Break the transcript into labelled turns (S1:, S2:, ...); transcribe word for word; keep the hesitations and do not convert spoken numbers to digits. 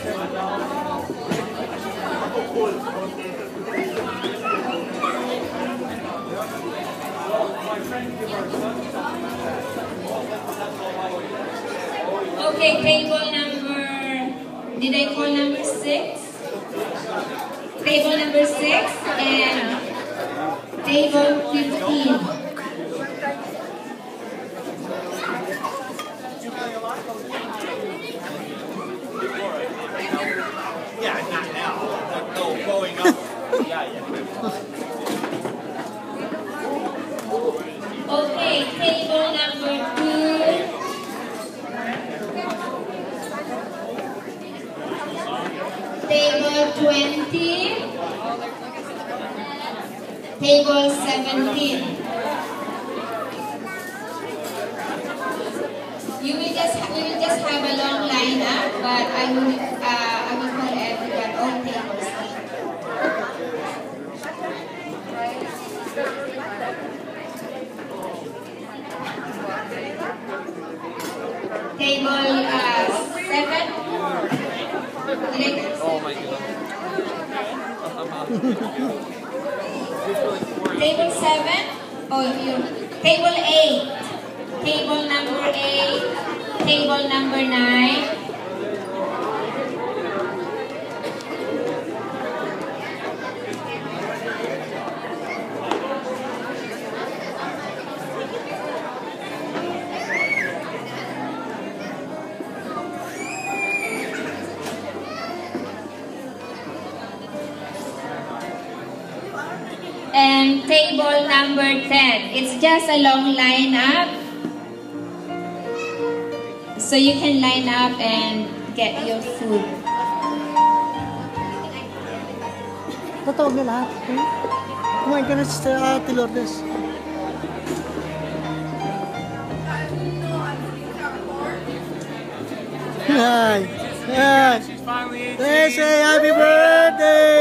S1: Okay, table number, did I call number six? Table number six and table fifteen.
S2: Yeah, not now. No, going up. Yeah, yeah.
S1: Okay, table number two. Table twenty. Table seventeen. You will just we will just have a long lineup, but I will uh, I will call everyone all tables. Table uh, seven.
S2: Oh my God.
S1: Table seven. Oh, you. Table eight. Table number eight. Table number nine. And table number ten. It's just a long lineup. So you can line up and get your food.
S3: Tatawag na lahat. Kumain ka na sa Ate Lourdes. Hi! Hi! They say happy birthday!